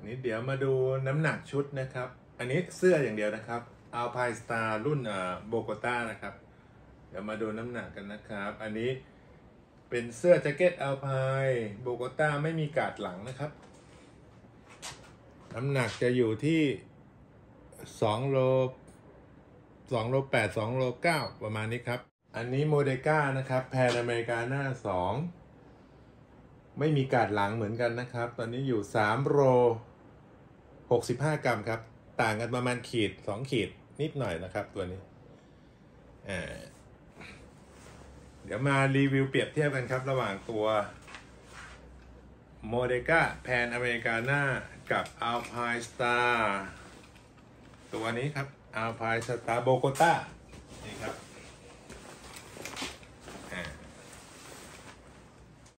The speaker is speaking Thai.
นี้เดี๋ยวมาดูน้ำหนักชุดนะครับอันนี้เสื้ออย่างเดียวนะครับ Alpine Star รุ่นโบโกต้านะครับเดี๋ยวมาดูน้ำหนักกันนะครับอันนี้เป็นเสื้อแจ็คเก็ต Alpine โบโกต้าไม่มีกาดหลังนะครับน้ำหนักจะอยู่ที่2โล8 2โล9ประมาณนี้ครับอันนี้โมเดก้านะครับแพนอเมริกาหน้า2ไม่มีกาดหลังเหมือนกันนะครับตอนนี้อยู่3โล65 กรัมครับต่างกันประมาณขีด2ขีดนิดหน่อยนะครับตัวนี้เดี๋ยวมารีวิวเปรียบเทียบกันครับระหว่างตัวโมเดก้าแพนอเมริกาหน้ากับ Alpine Star ตัวนี้ครับ Alpine Star โบโกต้านี่ครับ